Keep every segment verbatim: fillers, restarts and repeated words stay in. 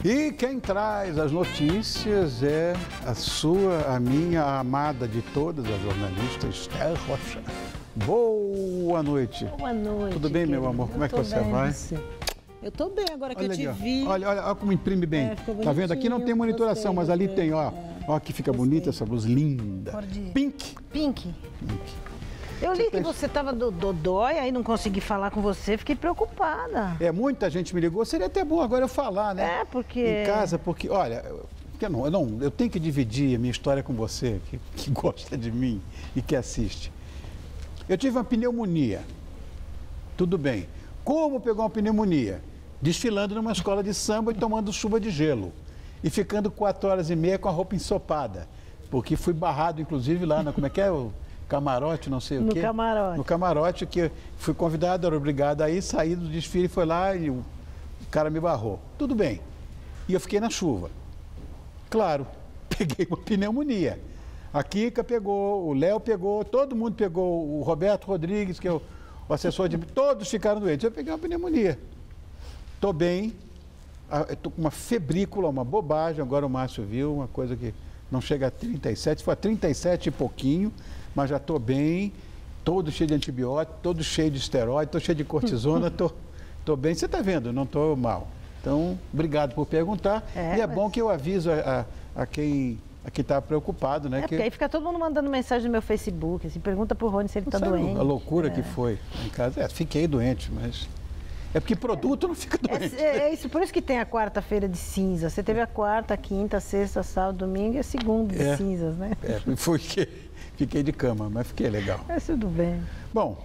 E quem traz as notícias é a sua, a minha, a amada de todas, a jornalista Esther Rocha. Boa noite. Boa noite. Tudo bem, querido? meu amor? Como eu é que você bem, vai? Você. Eu tô bem agora que Olha eu te ali, vi. Olha, olha, olha como imprime bem. É, ficou tá vendo? Aqui não tem monitoração, gostei, mas ali gostei. tem, ó. É. Ó, que fica Gostei. bonita essa blusa linda. Cor de- Pink. Pink. Pink. Eu li Você que pensa- você tava do dodói, aí não consegui falar com você, fiquei preocupada. É, muita gente me ligou, seria até bom agora eu falar, né? É, porque... Em casa, porque, olha, eu, eu não, eu não, eu tenho que dividir a minha história com você, que, que gosta de mim e que assiste. Eu tive uma pneumonia. Tudo bem. Como pegou uma pneumonia? Desfilando numa escola de samba e tomando chuva de gelo. E ficando quatro horas e meia com a roupa ensopada. Porque fui barrado, inclusive, lá na, como é que é? O camarote, não sei o No quê. camarote. No camarote, que fui convidado, era obrigado a ir, saí do desfile, foi lá e o cara me barrou. Tudo bem. E eu fiquei na chuva. Claro, peguei uma pneumonia. A Kika pegou, o Léo pegou, todo mundo pegou, o Roberto Rodrigues, que é o, o assessor de... Todos ficaram doentes. Eu peguei uma pneumonia. Estou bem, estou com uma febrícula, uma bobagem, agora o Márcio viu, uma coisa que não chega a trinta e sete, foi a trinta e sete e pouquinho, mas já estou bem, todo cheio de antibiótico, todo cheio de esteroide, estou cheio de cortisona, estou bem. Você está vendo, não estou mal. Então, obrigado por perguntar. É, e é mas- bom que eu aviso a, a, a quem a quem está preocupado, né? É, que porque aí fica todo mundo mandando mensagem no meu Facebook, assim, pergunta pro Rony se ele tá sabe doente. a loucura é. que foi em casa. É, fiquei doente, mas... É porque produto não fica doente. É, é isso, por isso que tem a quarta-feira de cinza. Você teve a quarta, a quinta, a sexta, sábado, domingo e a segunda de É. cinzas, né? É, foi que fiquei de cama, mas fiquei legal. Mas tudo bem. Bom,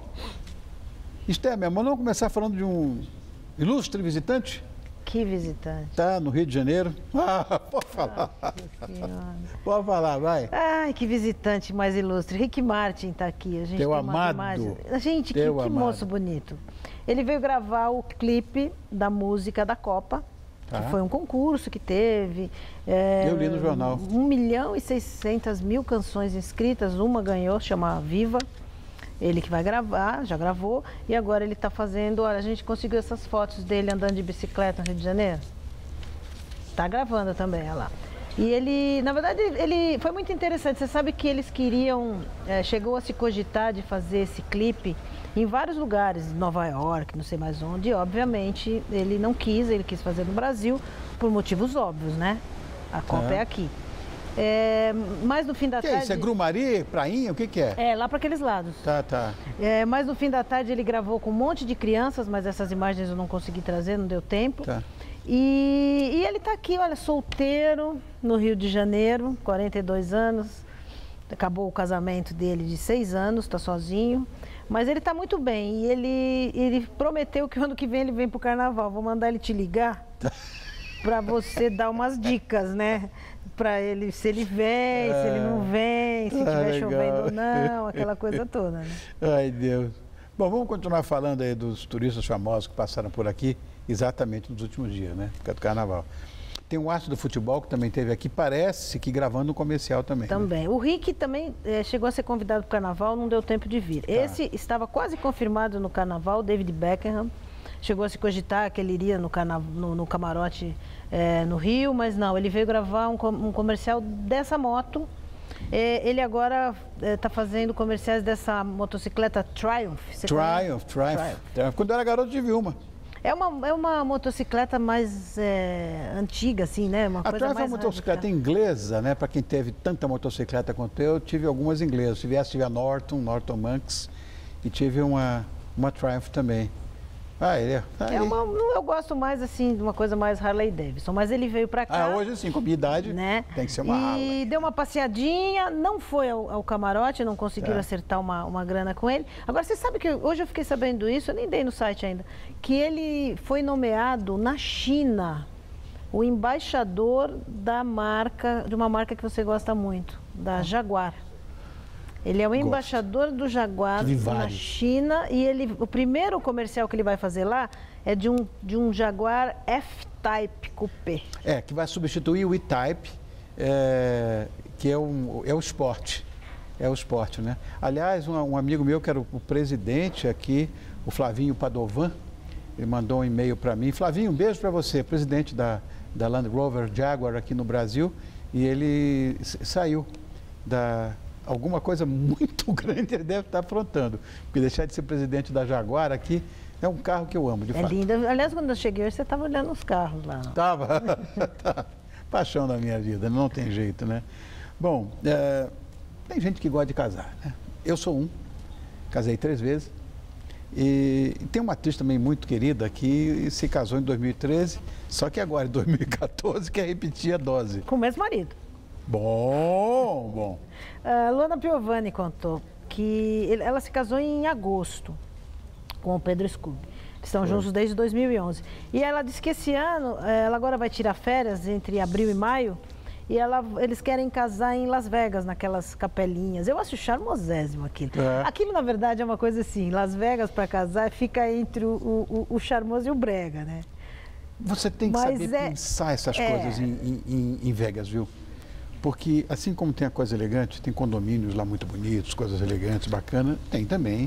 Esther, meu irmão, vamos começar falando de um ilustre visitante? Que visitante. Tá no Rio de Janeiro. Ah, pode falar. Nossa Senhora. Pode falar, vai. Ai, que visitante mais ilustre. Rick Martin está aqui. A gente Teu tem amado. umas imagens. Gente, que, Teu que amado. moço bonito. Ele veio gravar o clipe da música da Copa, Tá. que foi um concurso que teve. é, Eu li no jornal. Um milhão e seiscentas mil canções inscritas, uma ganhou, chama Viva. Ele que vai gravar, já gravou, e agora ele está fazendo. Olha, a gente conseguiu essas fotos dele andando de bicicleta no Rio de Janeiro. Está gravando também, olha lá. E ele, na verdade, ele foi muito interessante. Você sabe que eles queriam, é, chegou a se cogitar de fazer esse clipe em vários lugares, Nova York, não sei mais onde, e obviamente ele não quis, ele quis fazer no Brasil, por motivos óbvios, né? A Copa Tá. é aqui. É, mas no fim da O que é tarde... isso? É Grumari, Prainha? O que que é? É, lá para aqueles lados. Tá, tá. É, mas no fim da tarde ele gravou com um monte de crianças, mas essas imagens eu não consegui trazer, não deu tempo. Tá. E, e ele está aqui, olha, solteiro, no Rio de Janeiro, quarenta e dois anos. Acabou o casamento dele de seis anos, está sozinho. Mas ele está muito bem e ele, ele prometeu que o ano que vem ele vem para o Carnaval. Vou mandar ele te ligar para você dar umas dicas, né? Para ele, se ele vem, se ele não vem, se Ah, estiver legal. chovendo ou não, aquela coisa toda, né? Ai, Deus. Bom, vamos continuar falando aí dos turistas famosos que passaram por aqui exatamente nos últimos dias, né? Por causa do Carnaval. Tem um astro do futebol que também teve aqui, parece que gravando um comercial também. né? Também. O Rick também eh, chegou a ser convidado para o Carnaval, não deu tempo de vir. Esse estava quase confirmado no Carnaval, David Beckham. Chegou a se cogitar que ele iria no, carna... no, no camarote eh, no Rio, mas não, ele veio gravar um, com- um comercial dessa moto. Eh, ele agora está fazendo comerciais dessa motocicleta Triumph. Você Triumph, Triumph, Triumph. Triumph. Quando eu era garoto, tive uma. É uma, é uma motocicleta mais eh, antiga, assim, né? Uma A coisa Triumph é mais uma motocicleta radical. inglesa, né? Para quem teve tanta motocicleta quanto eu, tive algumas inglesas. Tive essa, tive a Norton, Norton Monks, e tive uma, uma Triumph também. Ah, ele é. tá É aí. uma, eu gosto mais assim de uma coisa mais Harley Davidson, mas ele veio pra cá. Ah, hoje sim, com minha idade, né? tem que ser uma E Harley. deu uma passeadinha, não foi ao, ao camarote, não conseguiram Tá. acertar uma, uma grana com ele. Agora, você sabe que eu- hoje eu fiquei sabendo isso, eu nem dei no site ainda, que ele foi nomeado na China o embaixador da marca, de uma marca que você gosta muito, da Jaguar. Ele é o Gosto. embaixador do Jaguar Tive na vários. China e ele, o primeiro comercial que ele vai fazer lá é de um, de um Jaguar F-Type Coupé. É, que vai substituir o E-Type, é, que é, um, é o esporte. É o esporte, né? Aliás, um, um amigo meu, que era o, o presidente aqui, o Flavinho Padovan, ele mandou um e-mail para mim. Flavinho, um beijo para você, presidente da, da Land Rover Jaguar aqui no Brasil, e ele saiu da... Alguma coisa muito grande ele deve estar aprontando, porque deixar de ser presidente da Jaguar aqui é um carro que eu amo, de é fato. É lindo. Aliás, quando eu cheguei hoje, você estava olhando os carros lá. Estava. Tá. Paixão da minha vida, não tem jeito, né? Bom, é, tem gente que gosta de casar, né? Eu sou um, casei três vezes. E tem uma atriz também muito querida que se casou em dois mil e treze, só que agora, em dois mil e quatorze, quer repetir a dose. Com o mesmo marido. Bom, bom. A Luana Piovani contou que ele, ela se casou em agosto com o Pedro Scooby. Eles estão Foi. juntos desde dois mil e onze. E ela disse que esse ano, ela agora vai tirar férias entre abril e maio, e ela, eles querem casar em Las Vegas, naquelas capelinhas. Eu acho charmosésimo aquilo. É. Aquilo, na verdade, é uma coisa assim, Las Vegas para casar fica entre o, o, o charmoso e o brega, né? Você tem que Mas saber é, pensar essas é... coisas em, em, em Vegas, viu? Porque, assim como tem a coisa elegante, tem condomínios lá muito bonitos, coisas elegantes, bacanas, tem também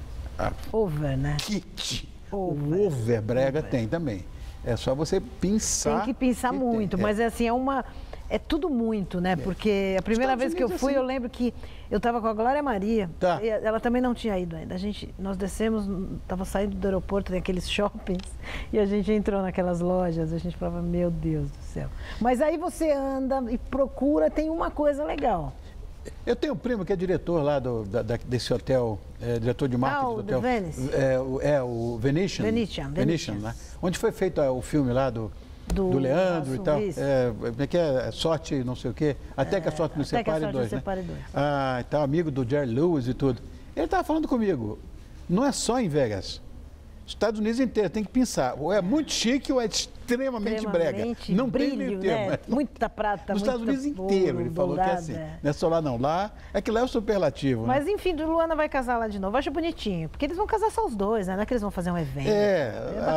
a over, né? Kit. Over. O over brega over. Tem também. É só você pensar. Tem que pensar muito, tem. mas é assim, é uma... É tudo muito, né? É. Porque a primeira vez que eu fui, assim. eu lembro que eu estava com a Glória Maria. Tá. E ela também não tinha ido ainda. A gente, nós descemos, estava saindo do aeroporto, tem aqueles shoppings, e a gente entrou naquelas lojas. A gente falava, meu Deus do céu. Mas aí você anda e procura, tem uma coisa legal. Eu tenho um primo que é diretor lá do, da, desse hotel, é, diretor de marketing ah, o do hotel. Venice. É, o, é, o Venetian. Venetian, Venetian, né? Onde foi feito o filme lá do... Do, do Leandro e tal. É, como é que é? Sorte, não sei o quê. Até é, que a sorte nos separe dois, né? Separe dois. Ah, e tal, amigo do Jerry Lewis e tudo. Ele estava falando comigo, não é só em Vegas. Estados Unidos inteiro, tem que pensar. Ou é muito chique ou é extremamente, extremamente brega. Não brilho, tem meio termo. Né? Muita prata, Nos Estados Unidos inteiro, ele falou dourada. Que é assim. Não é só lá não. Lá é que lá é o superlativo. Mas né? enfim, Luana vai casar lá de novo. Eu acho bonitinho, porque eles vão casar só os dois, né? Não é que eles vão fazer um evento. É,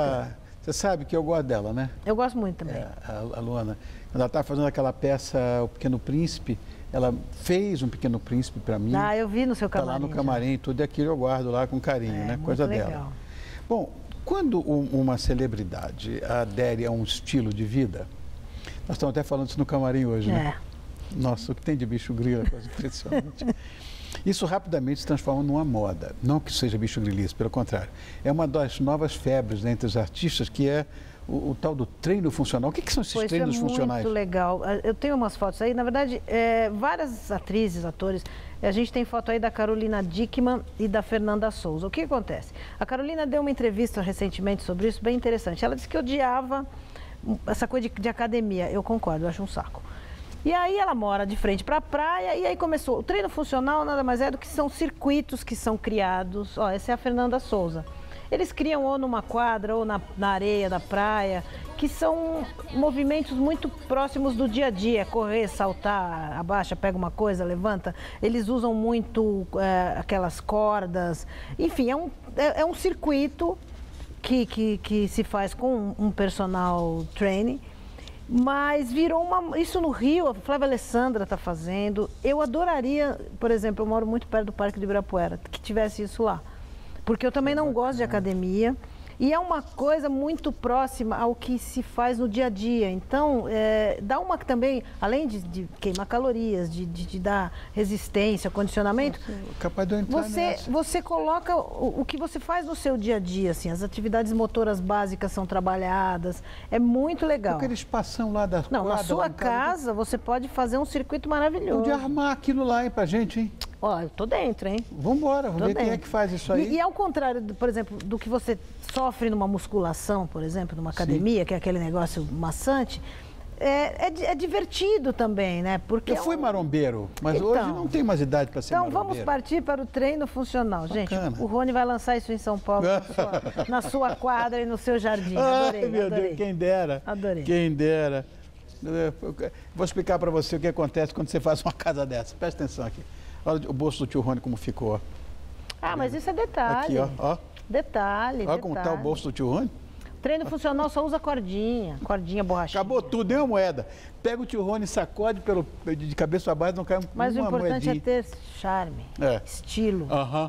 é você sabe que eu gosto dela, né? Eu gosto muito também. É, a, a Luana, quando ela estava fazendo aquela peça, O Pequeno Príncipe, ela fez um Pequeno Príncipe para mim. Ah, eu vi no seu camarim. Está lá no camarim, já. Tudo aquilo eu guardo lá com carinho, é, né? Coisa legal. Dela. Bom, quando um, uma celebridade adere a um estilo de vida, nós estamos até falando isso no camarim hoje, né? É. Nossa, o que tem de bicho grilo é coisa impressionante. Isso rapidamente se transforma numa moda. Não que seja bicho grilice, pelo contrário. É uma das novas febres, né, entre os artistas, que é o, o tal do treino funcional. O que, que são esses pois treinos é funcionais? Muito legal. Eu tenho umas fotos aí. Na verdade, é, várias atrizes, atores. A gente tem foto aí da Carolina Dickman e da Fernanda Souza. O que acontece? A Carolina deu uma entrevista recentemente sobre isso, bem interessante. Ela disse que odiava essa coisa de, de academia. Eu concordo, eu acho um saco. E aí ela mora de frente para a praia e aí começou. O treino funcional nada mais é do que são circuitos que são criados. Ó, essa é a Fernanda Souza. Eles criam ou numa quadra ou na, na areia da praia, que são movimentos muito próximos do dia a dia. Correr, saltar, abaixa, pega uma coisa, levanta. Eles usam muito é, aquelas cordas. Enfim, é um, é, é um circuito que, que, que se faz com um personal training. Mas virou uma... Isso no Rio, a Flávia Alessandra está fazendo. Eu adoraria, por exemplo, eu moro muito perto do Parque de Ibirapuera, que tivesse isso lá. Porque eu também não gosto de academia. E é uma coisa muito próxima ao que se faz no dia a dia. Então, é, dá uma também, além de, de queimar calorias, de, de, de dar resistência, condicionamento, capaz de eu entrar você, nessa. você coloca o, o que você faz no seu dia a dia, assim, as atividades motoras básicas são trabalhadas, é muito legal. Aquele espação lá da Não, quadra, na sua casa de... você pode fazer um circuito maravilhoso. Podia armar aquilo lá, hein, pra gente, hein? Ó, eu tô dentro, hein? Vamos embora, vamos tô ver dentro. Quem é que faz isso aí. E, e ao contrário, do, por exemplo, do que você sofre numa musculação, por exemplo, numa academia, Sim. que é aquele negócio maçante, é, é, é divertido também, né? Porque eu fui marombeiro, mas então, hoje não tenho mais idade para ser então marombeiro. Então vamos partir para o treino funcional. Bacana. Gente, o Rony vai lançar isso em São Paulo, na sua, na sua quadra e no seu jardim. Adorei, Ai, meu adorei. Deus, quem dera. Adorei. Quem dera. Vou explicar para você o que acontece quando você faz uma casa dessa. Presta atenção aqui. Olha o bolso do tio Rony como ficou. Ah, mas isso é detalhe. Aqui, ó. ó. Detalhe, Olha detalhe. como está o bolso do tio Rony. Treino funcional só usa cordinha, cordinha borrachinha. Acabou tudo, nem uma moeda. Pega o tio Rony, sacode pelo, de cabeça a baixo, não cai Mas uma o importante moedinha. é ter charme, é. estilo. Aham.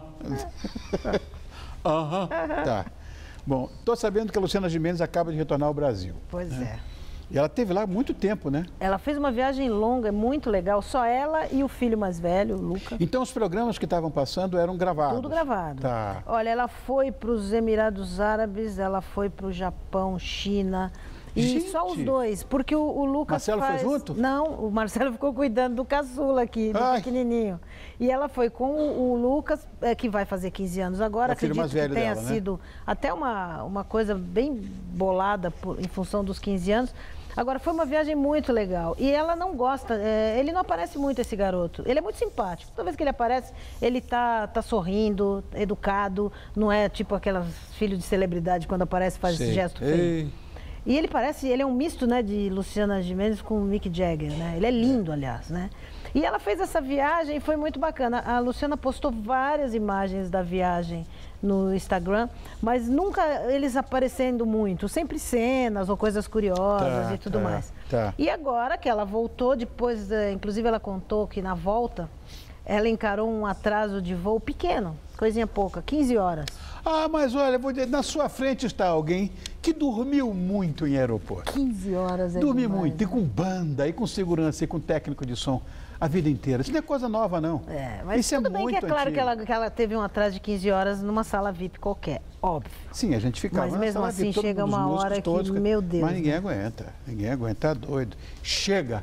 Aham. Tá. Bom, estou sabendo que a Luciana Gimenez acaba de retornar ao Brasil. Pois é. E ela teve lá muito tempo, né? Ela fez uma viagem longa, muito legal, só ela e o filho mais velho, o Luca. Então os programas que estavam passando eram gravados? Tudo gravado. Tá. Olha, ela foi para os Emirados Árabes, ela foi para o Japão, China... E Gente. só os dois, porque o, o Lucas Marcelo faz... foi junto? Não, o Marcelo ficou cuidando do caçula aqui, do Ai. pequenininho. E ela foi com o, o Lucas, é, que vai fazer quinze anos agora. É o filho Acredito mais velho que tenha dela, né? sido até uma, uma coisa bem bolada por, em função dos quinze anos. Agora, foi uma viagem muito legal. E ela não gosta, é, ele não aparece muito, esse garoto. Ele é muito simpático. Toda vez que ele aparece, ele tá, tá sorrindo, educado. Não é tipo aquelas filhos de celebridade, quando aparece faz Sei. esse gesto feio. Ei. E ele parece, ele é um misto, né, de Luciana Gimenez com Mick Jagger, né? Ele é lindo, aliás, né? E ela fez essa viagem, foi muito bacana. A Luciana postou várias imagens da viagem no Instagram, mas nunca eles aparecendo muito, sempre cenas ou coisas curiosas Tá, e tudo tá, mais. tá. E agora que ela voltou, depois, eh, inclusive ela contou que na volta, ela encarou um atraso de voo pequeno, coisinha pouca, quinze horas. Ah, mas olha, vou dizer, na sua frente está alguém que dormiu muito em aeroporto. quinze horas é Dormi demais, muito, e né? com banda, e com segurança, e com técnico de som, a vida inteira. Isso não é coisa nova, não. É, mas Isso tudo é bem muito que é claro que antigo. ela, que ela teve um atraso de quinze horas numa sala V I P qualquer, óbvio. Sim, a gente ficava Mas na mesmo sala assim, V I P, todo chega mundo, os uma músicos hora que, todos, meu Deus, Mas ninguém né? aguenta, ninguém aguenta, tá doido. Chega.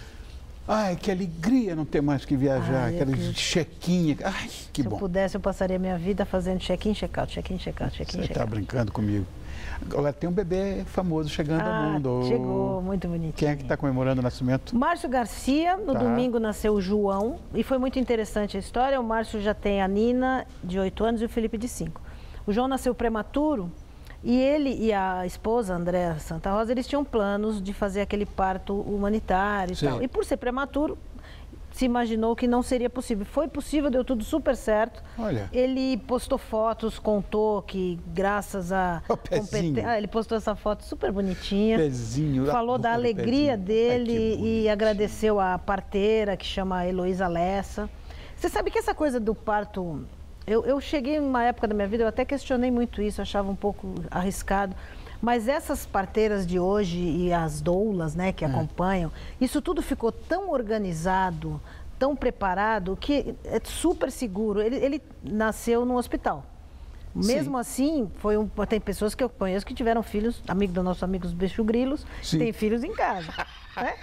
Ai, que alegria não ter mais que viajar, Ai, aquela eu- chequinha. Ai, que Se bom. eu pudesse, eu passaria minha vida fazendo check-in, check-out, check-in, check-out, check-in, Você está check-out. brincando comigo. Agora tem um bebê famoso chegando ao Ah, mundo. chegou, muito bonitinho. Quem é que está comemorando o nascimento? Márcio Garcia, no Tá. domingo nasceu o João, e foi muito interessante a história. O Márcio já tem a Nina, de oito anos, e o Felipe, de cinco. O João nasceu prematuro, e ele e a esposa, Andréa Santa Rosa, eles tinham planos de fazer aquele parto humanitário e Sim. tal. E por ser prematuro, se imaginou que não seria possível. Foi possível, deu tudo super certo. Olha. Ele postou fotos, contou que graças a... O pezinho. competen- Ah, ele postou essa foto super bonitinha. Pezinho. Falou da adoro o alegria pezinho. dele Ai, que e bonitinho. agradeceu a parteira, que chama Heloísa Lessa. Você sabe que essa coisa do parto... Eu, eu cheguei numa época da minha vida, eu até questionei muito isso, achava um pouco arriscado. Mas essas parteiras de hoje e as doulas, né, que acompanham, isso tudo ficou tão organizado, tão preparado, que é super seguro. Ele, ele nasceu num hospital. Mesmo assim, foi um, tem pessoas que eu conheço que tiveram filhos, amigo dos nossos amigos bicho grilos, Sim. tem filhos em casa. Né?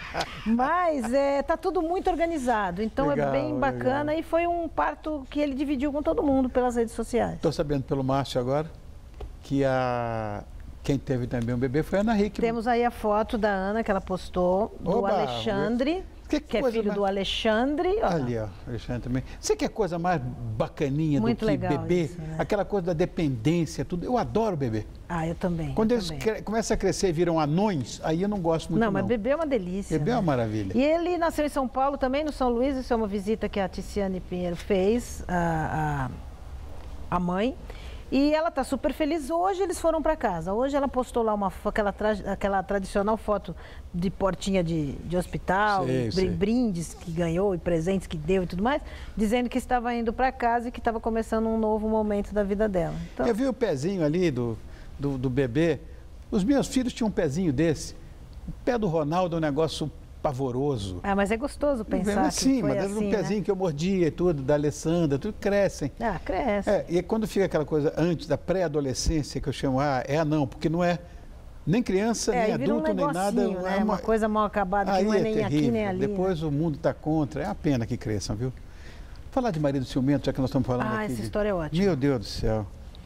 Mas é, tá tudo muito organizado, então Legal, é bem bacana legal. e foi um parto que ele dividiu com todo mundo pelas redes sociais. Estou sabendo pelo Márcio agora que a... quem teve também um bebê foi a Ana Hickman. Temos aí a foto da Ana que ela postou, do Oba, Alexandre, que que, é coisa filho mais- do Alexandre. Ó, Ali, ó, Alexandre também. Você quer coisa mais bacaninha Muito do que legal bebê? isso, né? Aquela coisa da dependência, tudo. Eu adoro bebê. Ah, eu também. Quando eu eles também. cre- começam a crescer e viram anões, aí eu não gosto muito, Não, não. mas bebê é uma delícia. Bebê é né? uma maravilha. E ele nasceu em São Paulo também, no São Luís. Isso é uma visita que a Ticiane Pinheiro fez, a, a, a mãe. E ela está super feliz. Hoje eles foram para casa. Hoje ela postou lá uma, fo- aquela, tra, aquela tradicional foto de portinha de, de hospital, Sei, br- sei. brindes que ganhou e presentes que deu e tudo mais, dizendo que estava indo para casa e que estava começando um novo momento da vida dela. Então, Eu vi o pezinho ali do, do, do bebê. Os meus filhos tinham um pezinho desse. O pé do Ronaldo é um negócio pavoroso. ah, mas é gostoso pensar que Sim, foi mas era assim, um pezinho né? que eu mordia e tudo, da Alessandra, tudo crescem. Ah, cresce. É, e quando fica aquela coisa antes da pré-adolescência, que eu chamo, ah, é anão, porque não é nem criança, É, nem aí vira um adulto, nem nada. negocinho, né? é Uma coisa mal acabada, que Aí não é é nem aqui, terrível. nem ali. né? Depois o mundo está contra, é a pena que cresçam, viu? Falar de marido ciumento, já que nós estamos falando Ah, aqui. essa de- história é ótima. Meu Deus do céu.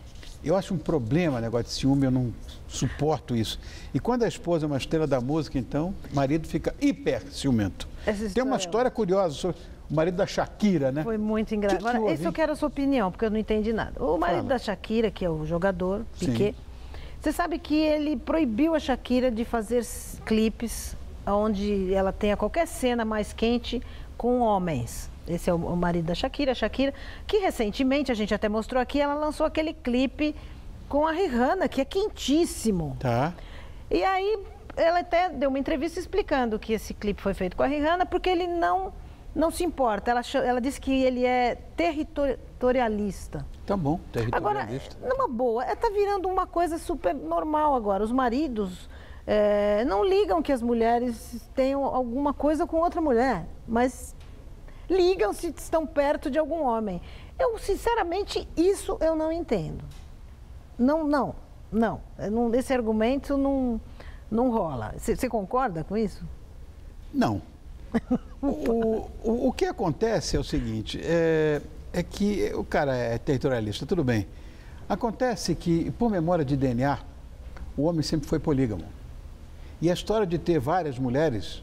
Eu acho um problema o negócio de ciúme, eu não suporto isso. E quando a esposa é uma estrela da música, então, o marido fica hiper ciumento. Essa Tem uma história história curiosa sobre o marido da Shakira, né? Foi muito engraçado. Que que Agora, houve, esse eu hein? quero a sua opinião, porque eu não entendi nada. O marido Fala. da Shakira, que é o jogador, Sim. Piquet, você sabe que ele proibiu a Shakira de fazer s- clipes onde ela tenha qualquer cena mais quente com homens. Esse é o, o marido da Shakira, a Shakira, que recentemente, a gente até mostrou aqui, ela lançou aquele clipe com a Rihanna, que é quentíssimo. Tá. E aí, ela até deu uma entrevista explicando que esse clipe foi feito com a Rihanna porque ele não, não se importa. Ela, cha- ela disse que ele é territorialista. Tá bom, Agora, territorialista. numa boa, está virando uma coisa super normal agora. Os maridos é, não ligam que as mulheres tenham alguma coisa com outra mulher, mas ligam se estão perto de algum homem. Eu, sinceramente, isso eu não entendo. Não, não, não. não esse argumento não, não rola. Você concorda com isso? Não. o, o, o que acontece é o seguinte, é, é que o cara é territorialista, tudo bem. Acontece que, por memória de D N A, o homem sempre foi polígamo. E a história de ter várias mulheres,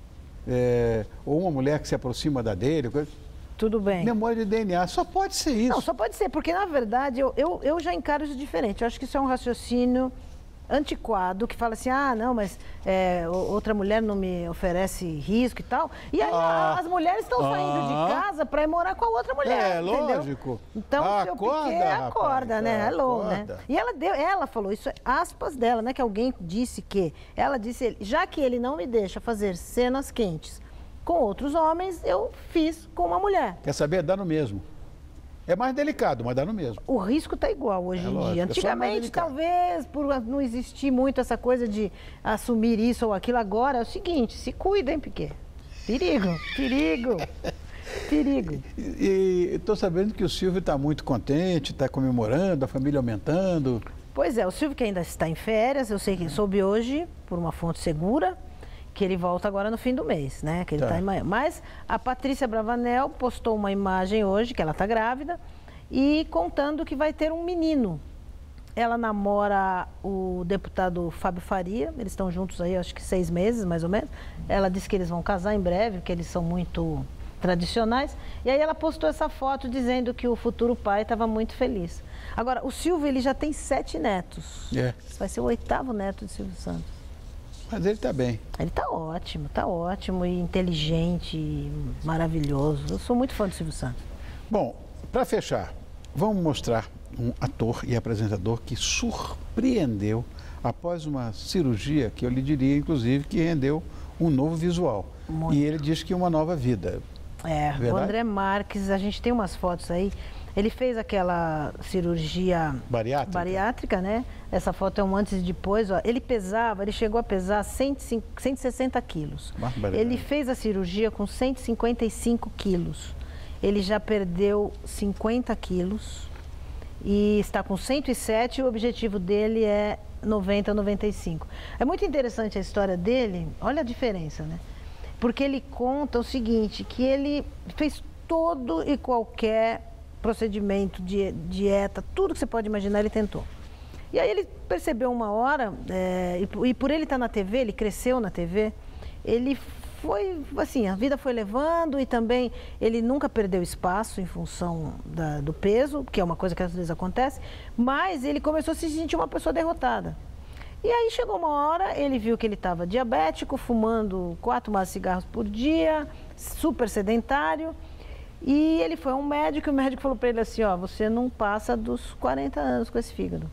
é, ou uma mulher que se aproxima da dele, tudo bem. Memória de D N A, só pode ser isso. Não, só pode ser, porque na verdade eu, eu, eu já encaro isso diferente. Eu acho que isso é um raciocínio antiquado, que fala assim, ah, não, mas é, outra mulher não me oferece risco e tal. E aí ah, as mulheres estão saindo ah, de casa para ir morar com a outra mulher, é, entendeu? Lógico. Então, ah, o seu acorda, Piquet acorda, rapaz, né? Hello, acorda. né? E ela deu, ela falou, isso é aspas dela, né? Que alguém disse que, ela disse, já que ele não me deixa fazer cenas quentes com outros homens, eu fiz com uma mulher. Quer saber? Dá no mesmo. É mais delicado, mas dá no mesmo. O risco está igual hoje é em lógico, dia. Antigamente, é talvez, por não existir muito essa coisa de assumir isso ou aquilo, agora é o seguinte, se cuidem, Piquet. Perigo, perigo, perigo. E estou sabendo que o Silvio está muito contente, está comemorando, a família aumentando. Pois é, o Silvio que ainda está em férias, eu sei que soube hoje, por uma fonte segura, que ele volta agora no fim do mês, né? Que ele está tá. em Miami. Mas a Patrícia Bravanel postou uma imagem hoje, que ela está grávida, e contando que vai ter um menino. Ela namora o deputado Fábio Faria, eles estão juntos aí, acho que seis meses, mais ou menos. Ela disse que eles vão casar em breve, porque eles são muito tradicionais. E aí ela postou essa foto dizendo que o futuro pai estava muito feliz. Agora, o Silvio, ele já tem sete netos. É. Vai ser o oitavo neto de Silvio Santos. Mas ele está bem. Ele está ótimo, está ótimo e inteligente, e maravilhoso. Eu sou muito fã do Silvio Santos. Bom, para fechar, vamos mostrar um ator e apresentador que surpreendeu após uma cirurgia que eu lhe diria, inclusive, que rendeu um novo visual. Muito. E ele diz que uma nova vida. É, Verdade? O André Marques, a gente tem umas fotos aí. Ele fez aquela cirurgia bariátrica, bariátrica né? Essa foto é um antes e depois. Ó. Ele pesava, ele chegou a pesar cento e sessenta quilos. Ele fez a cirurgia com cento e cinquenta e cinco quilos. Ele já perdeu cinquenta quilos e está com cento e sete e o objetivo dele é noventa, noventa e cinco. É muito interessante a história dele, olha a diferença, né? Porque ele conta o seguinte, que ele fez todo e qualquer procedimento, de dieta, tudo que você pode imaginar, ele tentou. E aí ele percebeu uma hora, é, e, e por ele estar na T V, ele cresceu na T V, ele foi, assim, a vida foi levando e também ele nunca perdeu espaço em função da, do peso, que é uma coisa que às vezes acontece, mas ele começou a se sentir uma pessoa derrotada. E aí chegou uma hora, ele viu que ele estava diabético, fumando quatro maços de cigarros por dia, super sedentário. E ele foi a um médico e o médico falou para ele assim, ó, você não passa dos quarenta anos com esse fígado.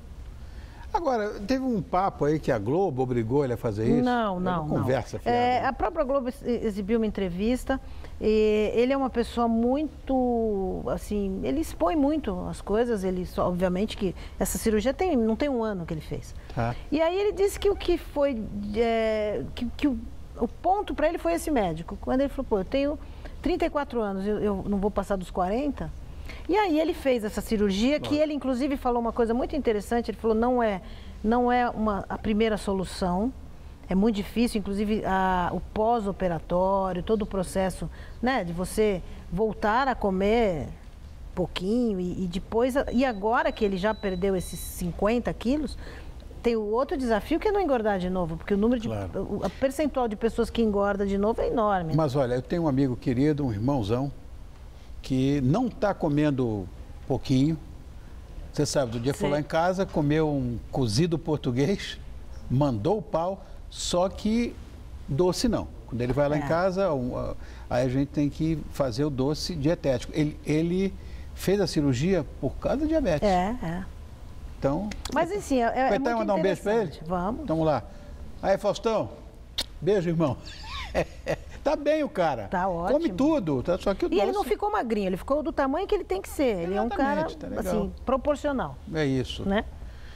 Agora, teve um papo aí que a Globo obrigou ele a fazer isso? Não, não, uma conversa não. fiada. É, a própria Globo exibiu uma entrevista. E ele é uma pessoa muito, assim, ele expõe muito as coisas. Ele, só, obviamente, que essa cirurgia tem, não tem um ano que ele fez. Tá. E aí ele disse que o que foi, é, que, que o, o ponto para ele foi esse médico. Quando ele falou, pô, eu tenho trinta e quatro anos, eu, eu não vou passar dos quarenta. E aí ele fez essa cirurgia, que ele inclusive falou uma coisa muito interessante, ele falou, não é, não é uma, a primeira solução, é muito difícil, inclusive a, o pós-operatório, todo o processo, né, de você voltar a comer pouquinho e, e depois, e agora que ele já perdeu esses cinquenta quilos, tem o outro desafio que é não engordar de novo, porque o número de, claro. o, a percentual de pessoas que engorda de novo é enorme. Mas olha, eu tenho um amigo querido, um irmãozão, que não está comendo pouquinho. Você sabe, do dia foi lá em casa, comeu um cozido português, mandou o pau, só que doce não. Quando ele vai lá é. em casa, um, aí a gente tem que fazer o doce dietético. Ele, ele fez a cirurgia por causa do diabetes. É, é. Então, mas assim, é, é muito mandar um beijo para ele? Vamos. Vamos lá. Aí, Faustão, beijo, irmão. Tá bem o cara. Tá ótimo. Come tudo, tá, só que o E doce... ele não ficou magrinho, ele ficou do tamanho que ele tem que ser. Ele é um cara, tá assim, proporcional. É isso. Né?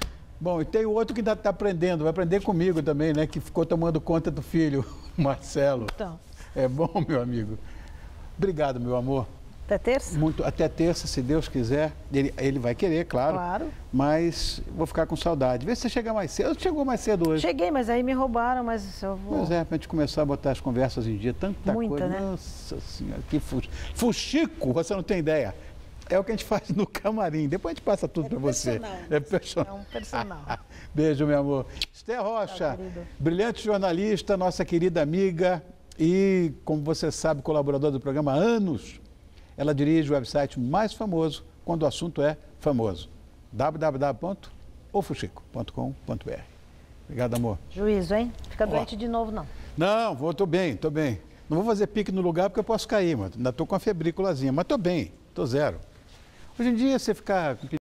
Bom, e tem o outro que ainda está aprendendo, vai aprender comigo também, né? Que ficou tomando conta do filho, Marcelo. Então. É bom, meu amigo. Obrigado, meu amor. Até terça? Muito, até terça, se Deus quiser. Ele, ele vai querer, claro. Claro. Mas vou ficar com saudade. Vê se você chega mais cedo. Chegou mais cedo hoje. Cheguei, mas aí me roubaram, mas eu vou... Pois é, pra gente começar a botar as conversas em dia. Tanta Muita, coisa. né? Nossa Senhora, que fu- fuxico, você não tem ideia. É o que a gente faz no camarim. Depois a gente passa tudo É para você. personal. É personal. É um personal. Beijo, meu amor. Esther Rocha, Tchau, querido. brilhante jornalista, nossa querida amiga e, como você sabe, colaboradora do programa há anos. Ela dirige o website mais famoso quando o assunto é famoso. w w w ponto o fuxico ponto com ponto b r. Obrigado, amor. Juízo, hein? Fica Ó. doente de novo, não. Não, vou, tô bem, tô bem. Não vou fazer pique no lugar porque eu posso cair, mano. Ainda tô com a febrículazinha, mas tô bem, tô zero. Hoje em dia, você ficar com